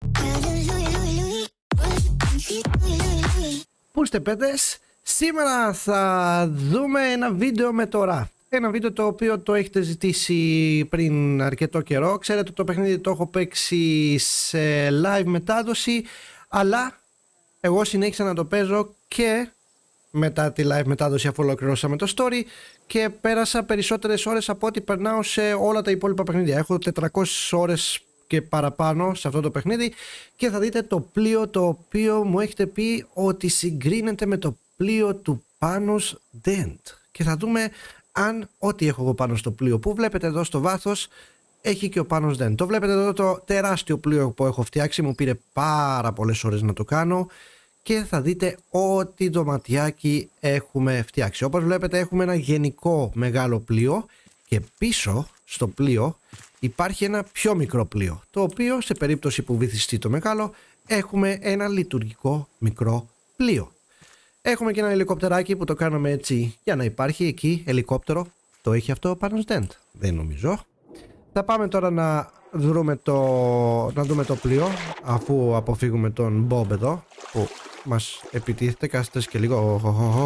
Πού είστε παιδες, σήμερα θα δούμε ένα βίντεο με το RAFT. Ένα βίντεο το οποίο το έχετε ζητήσει πριν αρκετό καιρό. Ξέρετε το παιχνίδι το έχω παίξει σε live μετάδοση, αλλά εγώ συνέχισα να το παίζω και μετά τη live μετάδοση αφού ολοκληρώσαμε το story και πέρασα περισσότερες ώρες από ό,τι περνάω σε όλα τα υπόλοιπα παιχνίδια. Έχω 400 ώρες και παραπάνω σε αυτό το παιχνίδι και θα δείτε το πλοίο το οποίο μου έχετε πει ότι συγκρίνεται με το πλοίο του Panos Dent και θα δούμε αν ό,τι έχω εγώ πάνω στο πλοίο που βλέπετε εδώ στο βάθος έχει και ο Panos Dent. Το βλέπετε εδώ το τεράστιο πλοίο που έχω φτιάξει, μου πήρε πάρα πολλές ώρες να το κάνω και θα δείτε ό,τι ντοματιάκι έχουμε φτιάξει. Όπως βλέπετε έχουμε ένα γενικό μεγάλο πλοίο και πίσω στο πλοίο υπάρχει ένα πιο μικρό πλοίο, το οποίο σε περίπτωση που βυθιστεί το μεγάλο έχουμε ένα λειτουργικό μικρό πλοίο. Έχουμε και ένα ελικόπτεράκι που το κάναμε έτσι για να υπάρχει εκεί ελικόπτερο. Το έχει αυτό ο Panos Dent? Δεν νομίζω. Θα πάμε τώρα να δούμε το πλοίο αφού αποφύγουμε τον Bob εδώ που μας επιτίθεται. Κάθεται και λίγο.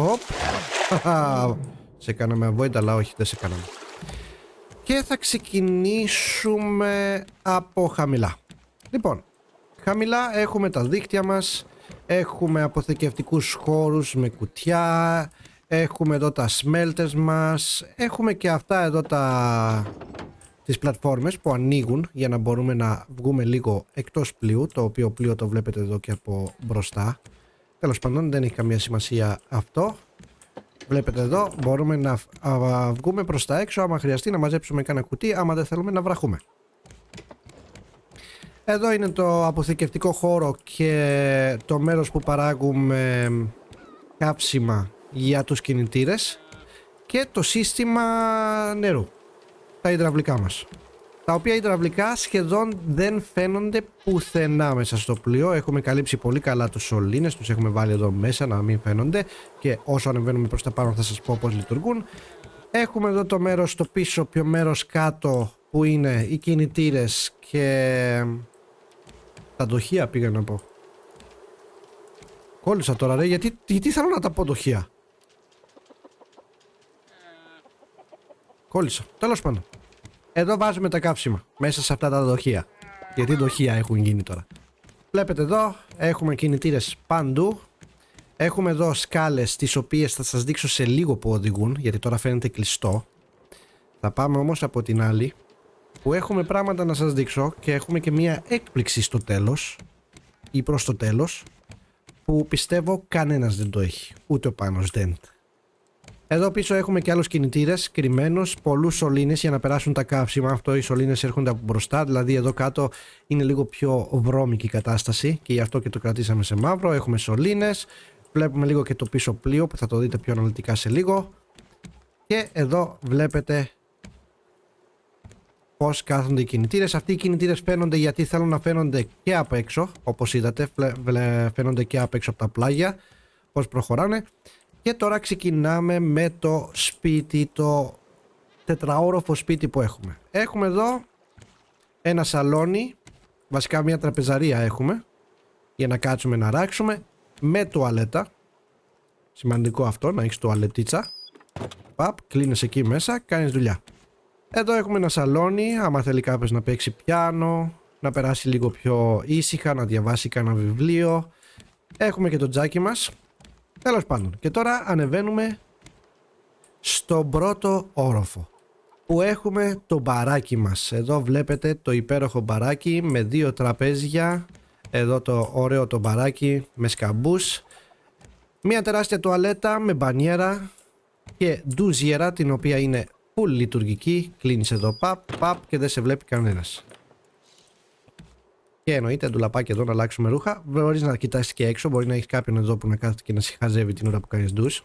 Σε κάναμε avoid, αλλά όχι, δεν σε κάναμε. Και θα ξεκινήσουμε από χαμηλά. Λοιπόν, χαμηλά έχουμε τα δίκτυα μας, έχουμε αποθηκευτικούς χώρους με κουτιά, έχουμε εδώ τα smelters μας, έχουμε και αυτά εδώ τις πλατφόρμες που ανοίγουν για να μπορούμε να βγούμε λίγο εκτός πλοίου, το οποίο πλοίο το βλέπετε εδώ και από μπροστά. Τέλος πάντων δεν έχει καμία σημασία αυτό. Βλέπετε εδώ μπορούμε να βγούμε προς τα έξω άμα χρειαστεί, να μαζέψουμε κανένα κουτί άμα δεν θέλουμε να βραχούμε. Εδώ είναι το αποθηκευτικό χώρο και το μέρος που παράγουμε κάψιμα για τους κινητήρες και το σύστημα νερού, τα υδραυλικά μας, τα οποία υδραυλικά σχεδόν δεν φαίνονται πουθενά μέσα στο πλοίο. Έχουμε καλύψει πολύ καλά τους σωλήνες, τους έχουμε βάλει εδώ μέσα να μην φαίνονται και όσο ανεβαίνουμε προς τα πάνω θα σας πω πώς λειτουργούν. Έχουμε εδώ το μέρος στο πίσω, πιο μέρος κάτω που είναι οι κινητήρες και τα δοχεία πήγα να πω. Κόλλησα τώρα ρε, γιατί θέλω να τα πω δοχεία. Κόλλησα, τέλος πάντων. Εδώ βάζουμε τα καύσιμα μέσα σε αυτά τα δοχεία. Γιατί δοχεία έχουν γίνει τώρα. Βλέπετε εδώ έχουμε κινητήρες παντού. Έχουμε εδώ σκάλες τις οποίες θα σας δείξω σε λίγο που οδηγούν, γιατί τώρα φαίνεται κλειστό. Θα πάμε όμως από την άλλη που έχουμε πράγματα να σας δείξω και έχουμε και μια έκπληξη στο τέλος ή προς το τέλος που πιστεύω κανένας δεν το έχει, ούτε ο Panos Dent. Εδώ πίσω έχουμε και άλλους κινητήρες κρυμμένους, πολλούς σωλήνες για να περάσουν τα καύσιμα. Αυτό οι σωλήνες έρχονται από μπροστά, δηλαδή εδώ κάτω είναι λίγο πιο βρώμικη η κατάσταση και γι' αυτό και το κρατήσαμε σε μαύρο. Έχουμε σωλήνες, βλέπουμε λίγο και το πίσω πλοίο που θα το δείτε πιο αναλυτικά σε λίγο. Και εδώ βλέπετε πώς κάθονται οι κινητήρες. Αυτοί οι κινητήρες φαίνονται γιατί θέλουν να φαίνονται και απ' έξω, όπως είδατε, φαίνονται και απ' έξω από τα πλάγια, πώς προχωράνε. Και τώρα ξεκινάμε με το σπίτι, το τετραόροφο σπίτι που έχουμε. Έχουμε εδώ ένα σαλόνι, βασικά μια τραπεζαρία έχουμε, για να κάτσουμε να ράξουμε, με τουαλέτα. Σημαντικό αυτό, να έχεις τουαλετίτσα. Παπ, κλείνεις εκεί μέσα, κάνεις δουλειά. Εδώ έχουμε ένα σαλόνι, άμα θέλει κάποιος να παίξει πιάνο, να περάσει λίγο πιο ήσυχα, να διαβάσει κανένα βιβλίο. Έχουμε και το τζάκι μας. Τέλος πάντων, και τώρα ανεβαίνουμε στον πρώτο όροφο που έχουμε το μπαράκι μας. Εδώ βλέπετε το υπέροχο μπαράκι με δύο τραπέζια. Εδώ το ωραίο το μπαράκι με σκαμπούς. Μια τεράστια τουαλέτα με μπανιέρα και ντουζιέρα, την οποία είναι full λειτουργική. Κλείνεις εδώ παπ και δεν σε βλέπει κανένας. Και εννοείται ντουλαπάκι εδώ να αλλάξουμε ρούχα. Μπορείς να κοιτάσεις και έξω. Μπορεί να έχεις κάποιον εδώ που να κάθεται και να συχαζεύει την ώρα που κάνεις ντους.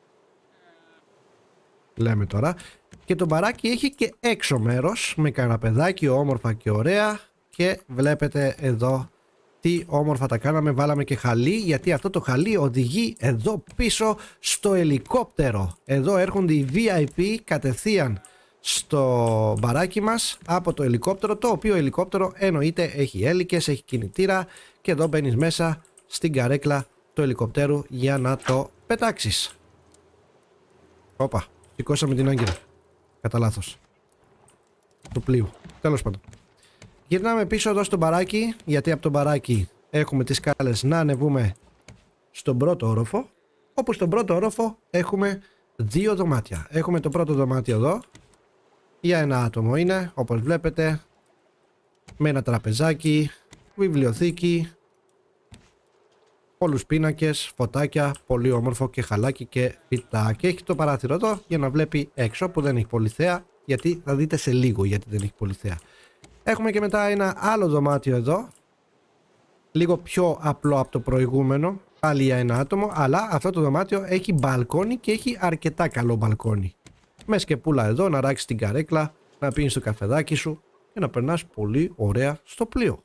Λέμε τώρα. Και το μπαράκι έχει και έξω μέρος με καναπεδάκι όμορφα και ωραία. Και βλέπετε εδώ τι όμορφα τα κάναμε. Βάλαμε και χαλί, γιατί αυτό το χαλί οδηγεί εδώ πίσω στο ελικόπτερο. Εδώ έρχονται οι VIP κατευθείαν στο μπαράκι μας από το ελικόπτερο, το οποίο ελικόπτερο εννοείται έχει έλικες, έχει κινητήρα και εδώ μπαίνεις μέσα στην καρέκλα του ελικοπτέρου για να το πετάξεις. Όπα, σηκώσαμε την άγκυρα. Κατά λάθος. Του πλοίου. Τέλος πάντων. Γυρνάμε πίσω εδώ στο μπαράκι, γιατί από το μπαράκι έχουμε τις σκάλες να ανεβούμε στον πρώτο όροφο, όπου στον πρώτο όροφο έχουμε δύο δωμάτια. Έχουμε το πρώτο δωμάτιο εδώ, για ένα άτομο είναι, όπως βλέπετε, με ένα τραπεζάκι, βιβλιοθήκη, πολλούς πίνακες, φωτάκια, πολύ όμορφο και χαλάκι και φυτά. Και έχει το παράθυρο εδώ για να βλέπει έξω, που δεν έχει πολύ θέα, γιατί θα δείτε σε λίγο γιατί δεν έχει πολύ θέα. Έχουμε και μετά ένα άλλο δωμάτιο εδώ, λίγο πιο απλό από το προηγούμενο, πάλι για ένα άτομο, αλλά αυτό το δωμάτιο έχει μπαλκόνι και έχει αρκετά καλό μπαλκόνι. Με σκεπούλα εδώ, να ράξεις την καρέκλα, να πίνεις το καφεδάκι σου και να περνάς πολύ ωραία στο πλοίο.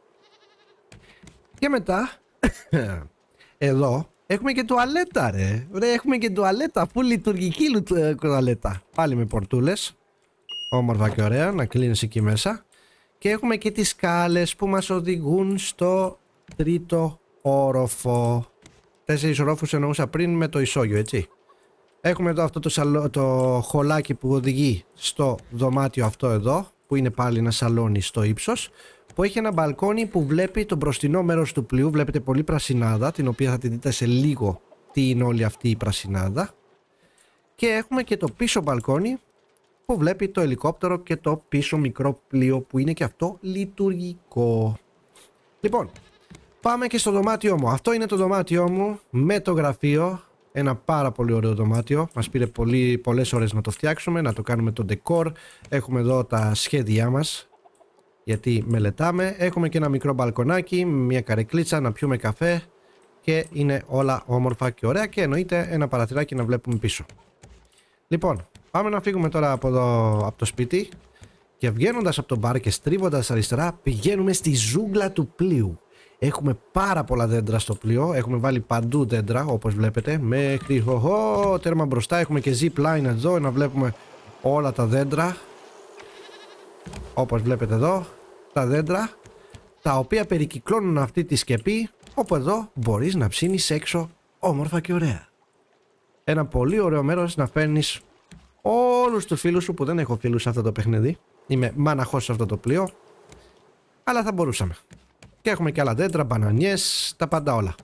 Και μετά, εδώ έχουμε και τουαλέτα ρε. Έχουμε και τουαλέτα, αφού λειτουργική τουαλέτα. Πάλι με πορτούλες, όμορφα και ωραία, να κλείνεις εκεί μέσα. Και έχουμε και τις σκάλες που μας οδηγούν στο τρίτο όροφο. 4 ορόφους εννοούσα πριν με το ισόγειο, έτσι. Έχουμε εδώ αυτό το χολάκι που οδηγεί στο δωμάτιο αυτό εδώ, που είναι πάλι ένα σαλόνι στο ύψος, που έχει ένα μπαλκόνι που βλέπει το μπροστινό μέρος του πλοίου. Βλέπετε πολύ πρασινάδα, την οποία θα τη δείτε σε λίγο τι είναι όλη αυτή η πρασινάδα. Και έχουμε και το πίσω μπαλκόνι που βλέπει το ελικόπτερο και το πίσω μικρό πλοίο που είναι και αυτό λειτουργικό. Λοιπόν, πάμε και στο δωμάτιό μου. Αυτό είναι το δωμάτιό μου με το γραφείο. Ένα πάρα πολύ ωραίο δωμάτιο. Μας πήρε πολλές ώρες να το φτιάξουμε, να το κάνουμε το decor. Έχουμε εδώ τα σχέδιά μας, γιατί μελετάμε. Έχουμε και ένα μικρό μπαλκονάκι, μια καρεκλίτσα να πιούμε καφέ και είναι όλα όμορφα και ωραία και εννοείται ένα παραθυράκι να βλέπουμε πίσω. Λοιπόν, πάμε να φύγουμε τώρα από εδώ, από το σπίτι, και βγαίνοντας από το μπαρ και στρίβοντας αριστερά πηγαίνουμε στη ζούγκλα του πλοίου. Έχουμε πάρα πολλά δέντρα στο πλοίο, έχουμε βάλει παντού δέντρα όπως βλέπετε, μέχρι τέρμα μπροστά. Έχουμε και zip line εδώ να βλέπουμε όλα τα δέντρα, όπως βλέπετε εδώ, τα δέντρα τα οποία περικυκλώνουν αυτή τη σκεπή, όπου εδώ μπορείς να ψήνεις έξω όμορφα και ωραία. Ένα πολύ ωραίο μέρος να φέρνεις όλους τους φίλους σου, που δεν έχω φίλους σε αυτό το παιχνίδι, είμαι μάναχος σε αυτό το πλοίο, αλλά θα μπορούσαμε. Και έχουμε και άλλα δέντρα, μπανανιές, τα πάντα όλα.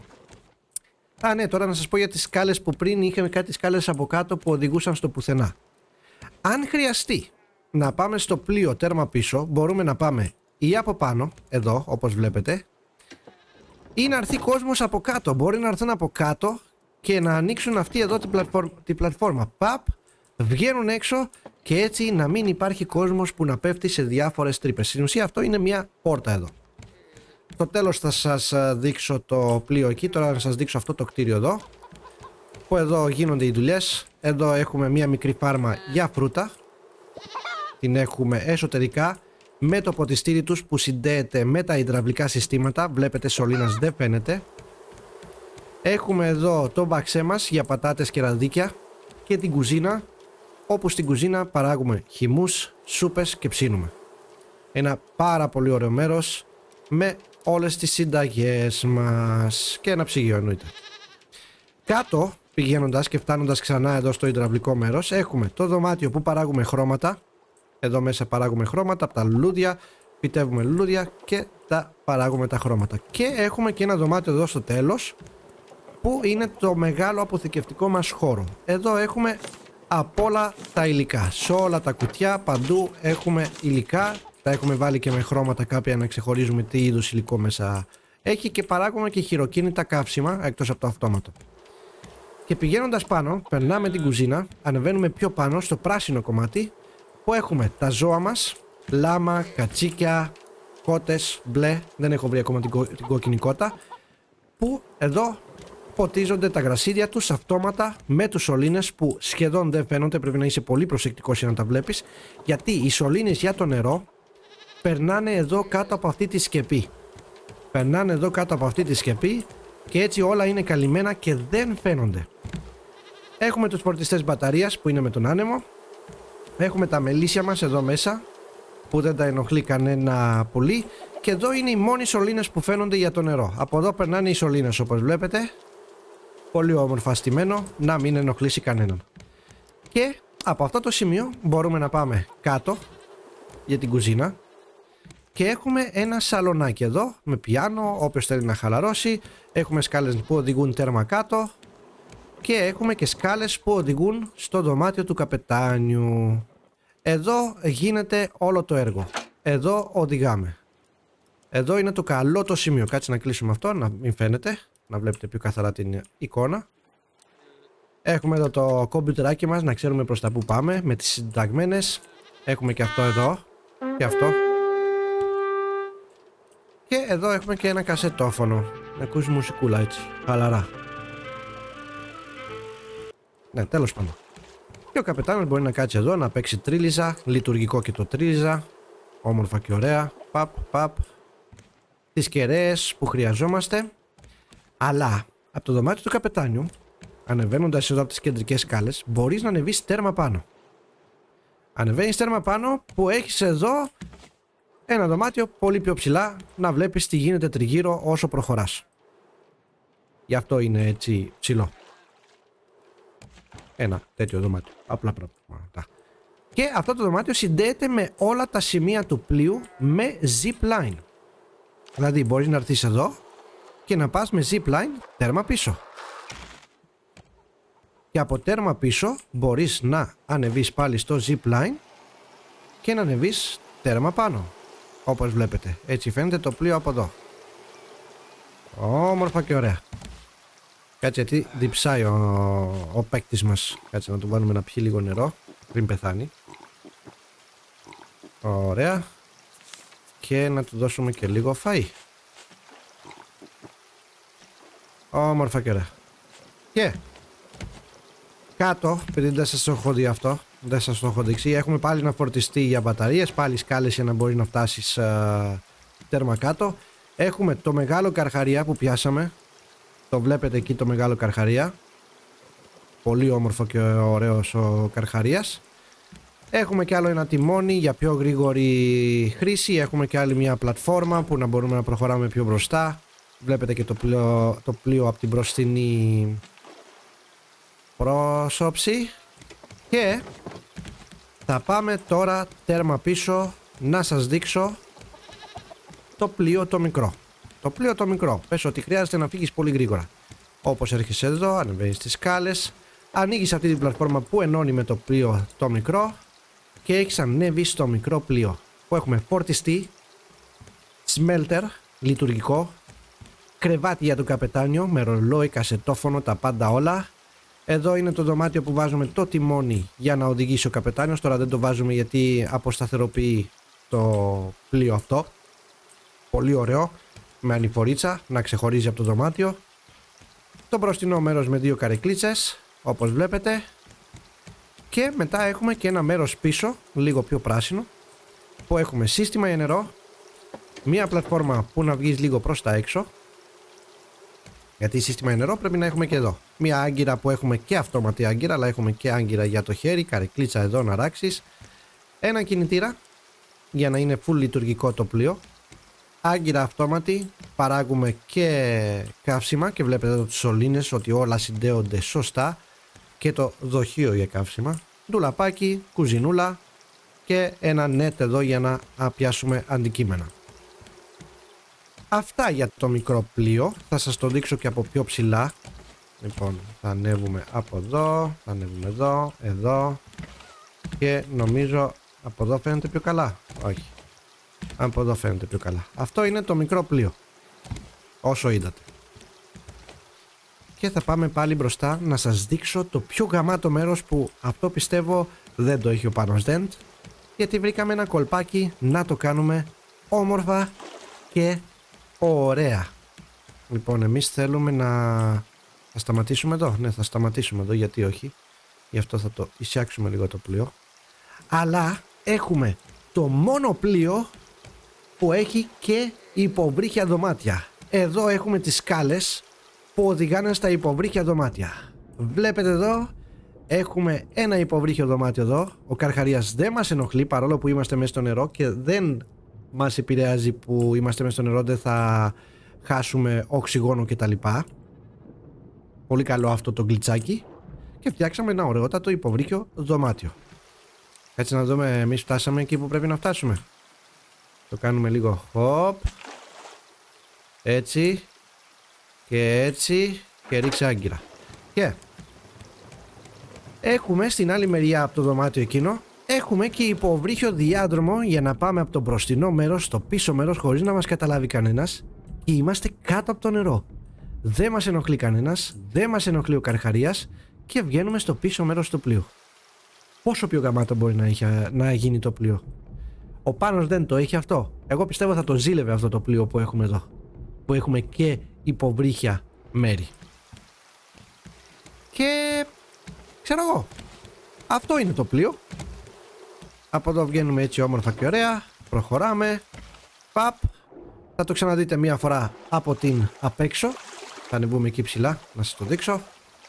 Α, ναι, τώρα να σας πω για τις σκάλες που πριν είχαμε κάτι σκάλες από κάτω που οδηγούσαν στο πουθενά. Αν χρειαστεί να πάμε στο πλοίο τέρμα πίσω, μπορούμε να πάμε ή από πάνω, εδώ όπως βλέπετε, ή να έρθει κόσμος από κάτω. Μπορεί να έρθουν από κάτω και να ανοίξουν αυτή εδώ την πλατφόρμα. Παπ, βγαίνουν έξω και έτσι να μην υπάρχει κόσμος που να πέφτει σε διάφορες τρύπες. Στην ουσία αυτό είναι μια πόρτα εδώ. Στο τέλος θα σας δείξω το πλοίο εκεί. Τώρα να σας δείξω αυτό το κτίριο εδώ, που εδώ γίνονται οι δουλειές. Εδώ έχουμε μια μικρή φάρμα για φρούτα. Την έχουμε εσωτερικά με το ποτιστήρι τους που συνδέεται με τα υδραυλικά συστήματα. Βλέπετε σωλήνας δεν φαίνεται. Έχουμε εδώ το μπαξέ μας για πατάτες και ραδίκια και την κουζίνα, όπου στην κουζίνα παράγουμε χυμούς, σούπες και ψήνουμε. Ένα πάρα πολύ ωραίο μέρος με όλες τις συνταγές μας και ένα ψυγείο εννοείται. Κάτω πηγαίνοντας και φτάνοντας ξανά εδώ στο υδραυλικό μέρος έχουμε το δωμάτιο που παράγουμε χρώματα. Εδώ μέσα παράγουμε χρώματα από τα λουλούδια, φυτεύουμε λουλούδια και τα παράγουμε τα χρώματα. Και έχουμε και ένα δωμάτιο εδώ στο τέλος που είναι το μεγάλο αποθηκευτικό μας χώρο. Εδώ έχουμε από όλα τα υλικά, σε όλα τα κουτιά παντού έχουμε υλικά. Τα έχουμε βάλει και με χρώματα κάποια να ξεχωρίζουμε τι είδους υλικό μέσα έχει, και παράγουμε και χειροκίνητα καύσιμα εκτός από το αυτόματο. Και πηγαίνοντας πάνω, περνάμε την κουζίνα, ανεβαίνουμε πιο πάνω στο πράσινο κομμάτι που έχουμε τα ζώα μας, λάμα, κατσίκια, κότες, μπλε, δεν έχω βρει ακόμα την κόκκινη κότα, που εδώ ποτίζονται τα γρασίδια τους αυτόματα με τους σωλήνες που σχεδόν δεν φαίνονται. Πρέπει να είσαι πολύ προσεκτικός για να τα βλέπεις, γιατί οι σωλήνες για το νερό περνάνε εδώ κάτω από αυτή τη σκεπή. Περνάνε εδώ κάτω από αυτή τη σκεπή και έτσι όλα είναι καλυμμένα και δεν φαίνονται. Έχουμε τους φορτιστές μπαταρίας που είναι με τον άνεμο. Έχουμε τα μελίσια μας εδώ μέσα, που δεν τα ενοχλεί κανένα πουλί. Και εδώ είναι οι μόνοι σωλήνες που φαίνονται για το νερό. Από εδώ περνάνε οι σωλήνες, όπως βλέπετε. Πολύ όμορφα στημένο, να μην ενοχλήσει κανέναν. Και από αυτό το σημείο μπορούμε να πάμε κάτω για την κουζίνα. Και έχουμε ένα σαλονάκι εδώ με πιάνο, όποιος θέλει να χαλαρώσει. Έχουμε σκάλες που οδηγούν τέρμα κάτω. Και έχουμε και σκάλες που οδηγούν στο δωμάτιο του καπετάνιου. Εδώ γίνεται όλο το έργο. Εδώ οδηγάμε. Εδώ είναι το καλό το σημείο. Κάτσε να κλείσουμε αυτό, να μην φαίνεται. Να βλέπετε πιο καθαρά την εικόνα. Έχουμε εδώ το κομπιουτεράκι μας, να ξέρουμε προς τα που πάμε. Με τις συνταγμένες. Έχουμε και αυτό εδώ. Και αυτό. Και εδώ έχουμε και ένα κασετόφωνο. Να ακούσει μουσικούλα έτσι. Χαλαρά. Ναι, τέλος πάντων. Και ο καπετάνιος μπορεί να κάτσει εδώ, να παίξει τρίλιζα. Λειτουργικό και το τρίλιζα. Όμορφα και ωραία. Παπ. Τις κεραίες που χρειαζόμαστε. Αλλά από το δωμάτιο του καπετάνιου, ανεβαίνοντας εδώ από τις κεντρικές σκάλες, μπορείς να ανεβείς τέρμα πάνω. Ανεβαίνεις τέρμα πάνω που έχεις εδώ ένα δωμάτιο πολύ πιο ψηλά, να βλέπεις τι γίνεται τριγύρω όσο προχωράς. Γι' αυτό είναι έτσι ψηλό. Ένα τέτοιο δωμάτιο. Απλά πράγματα. Και αυτό το δωμάτιο συνδέεται με όλα τα σημεία του πλοίου με zip line. Δηλαδή μπορείς να έρθεις εδώ και να πας με zip line τέρμα πίσω. Και από τέρμα πίσω μπορείς να ανεβείς πάλι στο zip line και να ανεβείς τέρμα πάνω. Όπως βλέπετε. Έτσι φαίνεται το πλοίο από εδώ. Όμορφα και ωραία. Κάτσε γιατί διψάει ο παίκτης μας. Κάτσε να του βάλουμε να πιει λίγο νερό πριν πεθάνει. Ωραία. Και να του δώσουμε και λίγο φαΐ. Όμορφα και ωραία. Και κάτω, επειδή δεν σας το έχω δει αυτό, δεν σας το έχω δείξει, έχουμε πάλι να φορτιστεί για μπαταρίες, πάλι σκάλες για να μπορεί να φτάσεις τέρμα κάτω. Έχουμε το μεγάλο καρχαρία που πιάσαμε. Το βλέπετε εκεί το μεγάλο καρχαρία. Πολύ όμορφο και ωραίος ο καρχαρίας. Έχουμε και άλλο ένα τιμόνι για πιο γρήγορη χρήση. Έχουμε και άλλη μια πλατφόρμα που να μπορούμε να προχωράμε πιο μπροστά. Βλέπετε και το πλοίο από την μπροστινή πρόσωψη. Και θα πάμε τώρα τέρμα πίσω να σας δείξω το πλοίο το μικρό. Το πλοίο το μικρό. Πες ότι χρειάζεται να φύγεις πολύ γρήγορα. Όπως έρχεσαι εδώ, ανεβαίνεις τις σκάλες, ανοίγεις αυτή την πλατφόρμα που ενώνει με το πλοίο το μικρό και έχεις ανέβει στο μικρό πλοίο που έχουμε φορτιστή, σμέλτερ, λειτουργικό, κρεβάτι για το καπετάνιο με ρολόι, κασετόφωνο, τα πάντα όλα. Εδώ είναι το δωμάτιο που βάζουμε το τιμόνι για να οδηγήσει ο καπετάνιος. Τώρα δεν το βάζουμε γιατί αποσταθεροποιεί το πλοίο αυτό. Πολύ ωραίο, με ανηφορίτσα να ξεχωρίζει από το δωμάτιο. Το μπροστινό μέρος με δύο καρεκλίτσες, όπως βλέπετε. Και μετά έχουμε και ένα μέρος πίσω, λίγο πιο πράσινο, που έχουμε σύστημα για νερό, μία πλατφόρμα που να βγεις λίγο προς τα έξω, γιατί σύστημα για νερό πρέπει να έχουμε και εδώ. Μία άγκυρα που έχουμε και αυτόματη άγκυρα, αλλά έχουμε και άγκυρα για το χέρι, καρεκλίτσα εδώ να ράξεις. Ένα κινητήρα για να είναι full λειτουργικό το πλοίο. Άγκυρα αυτόματη, παράγουμε και καύσιμα και βλέπετε εδώ τους σωλήνες ότι όλα συνδέονται σωστά και το δοχείο για καύσιμα, ντουλαπάκι, κουζινούλα και ένα νετ εδώ για να πιάσουμε αντικείμενα. Αυτά για το μικρό πλοίο, θα σας το δείξω και από πιο ψηλά. Λοιπόν, θα ανέβουμε από εδώ, θα ανέβουμε εδώ, εδώ και νομίζω από εδώ φαίνεται πιο καλά. Όχι. Από εδώ φαίνεται πιο καλά. Αυτό είναι το μικρό πλοίο, όσο είδατε. Και θα πάμε πάλι μπροστά να σας δείξω το πιο γαμάτο μέρος που αυτό πιστεύω δεν το έχει ο Panos Dent, γιατί βρήκαμε ένα κολπάκι να το κάνουμε όμορφα και ωραία. Λοιπόν, εμείς θέλουμε θα σταματήσουμε εδώ. Ναι, θα σταματήσουμε εδώ, γιατί όχι. Γι' αυτό θα το εισιάξουμε λίγο το πλοίο. Αλλά έχουμε το μόνο πλοίο που έχει και υποβρύχια δωμάτια. Εδώ έχουμε τις σκάλες που οδηγάνε στα υποβρύχια δωμάτια. Βλέπετε εδώ Έχουμε ένα υποβρύχιο δωμάτιο εδώ. Ο Καρχαρίας δεν μας ενοχλεί παρόλο που είμαστε μέσα στο νερό και δεν μας επηρεάζει που είμαστε μέσα στο νερό, δεν θα χάσουμε οξυγόνο κτλ. Πολύ καλό αυτό το γκλιτσάκι. Και φτιάξαμε ένα ωραιότατο υποβρύχιο δωμάτιο. Έτσι να δούμε, εμείς φτάσαμε εκεί που πρέπει να φτάσουμε. Το κάνουμε λίγο hop. Έτσι. Και έτσι. Και ρίξε άγκυρα. Και έχουμε στην άλλη μεριά από το δωμάτιο εκείνο, έχουμε και υποβρύχιο διάδρομο για να πάμε από το μπροστινό μέρος στο πίσω μέρος χωρίς να μας καταλάβει κανένας. Και είμαστε κάτω από το νερό. Δεν μας ενοχλεί κανένας, δεν μας ενοχλεί ο Καρχαρίας και βγαίνουμε στο πίσω μέρος του πλοίου. Πόσο πιο γαμάτο μπορεί να γίνει το πλοίο. Ο Πάνος δεν το έχει αυτό. Εγώ πιστεύω θα το ζήλευε αυτό το πλοίο που έχουμε εδώ. Που έχουμε και υποβρύχια μέρη. Και ξέρω εγώ, αυτό είναι το πλοίο. Από εδώ βγαίνουμε έτσι όμορφα και ωραία. Προχωράμε. Παπ. Θα το ξαναδείτε μία φορά από την απέξω. Θα ανεβούμε εκεί ψηλά να σας το δείξω.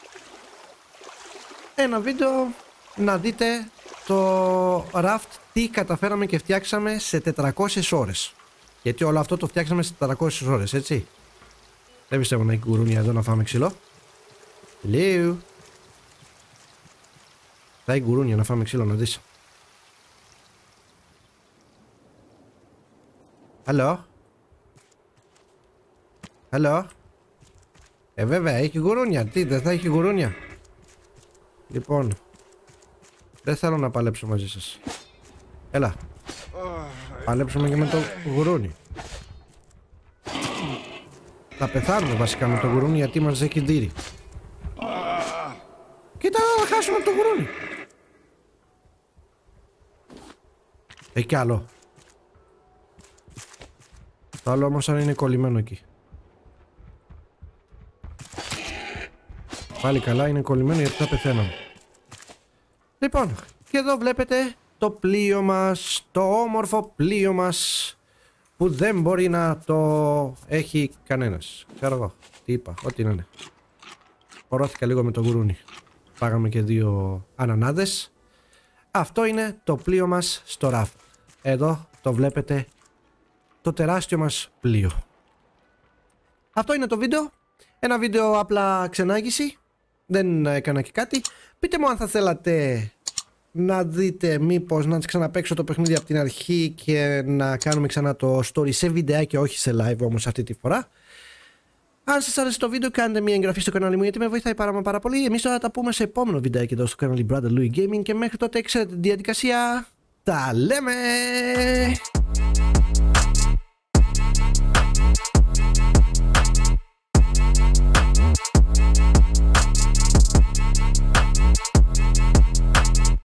Ένα βίντεο να δείτε το raft τι καταφέραμε και φτιάξαμε σε 400 ώρες. Γιατί όλο αυτό το φτιάξαμε σε 400 ώρες, έτσι. Δεν πιστεύω να έχει γουρούνια εδώ να φάμε ξύλο. Λίγο. Θα έχει γουρούνια να φάμε ξύλο, να δεις. Hello. Hello. Βέβαια έχει γουρούνια. Τι, δεν θα έχει γουρούνια. Λοιπόν, δεν θέλω να παλέψω μαζί σας. Έλα. Παλέψουμε και με το γουρούνι. Θα πεθάνουμε βασικά με το γουρούνι γιατί μας έχει δείρει. Κοίτα να χάσουμε από το γουρούνι. Έχει κι άλλο. Το άλλο όμως αν είναι κολλημένο εκεί. Πάλι καλά, είναι κολλημένο γιατί θα πεθαίναμε. Λοιπόν, και εδώ βλέπετε το πλοίο μας, το όμορφο πλοίο μας που δεν μπορεί να το έχει κανένας. Ξέρω εγώ, τι είπα, ό,τι να είναι. Πορώθηκα λίγο με το γουρούνι. Πάγαμε και 2 ανανάδες. Αυτό είναι το πλοίο μας στο raft. Εδώ το βλέπετε, το τεράστιο μας πλοίο. Αυτό είναι το βίντεο. Ένα βίντεο απλά ξενάγηση. Δεν έκανα και κάτι. Πείτε μου αν θα θέλατε να δείτε μήπως να ξαναπαίξω το παιχνίδι από την αρχή και να κάνουμε ξανά το story σε βιντεάκι, όχι σε live όμως αυτή τη φορά. Αν σας άρεσε το βίντεο, κάντε μια εγγραφή στο κανάλι μου γιατί με βοηθάει πάρα πολύ. Εμείς τώρα τα πούμε σε επόμενο βιντεάκι εδώ στο κανάλι Brother Louie Gaming και μέχρι τότε ξέρετε τη διαδικασία. Τα λέμε!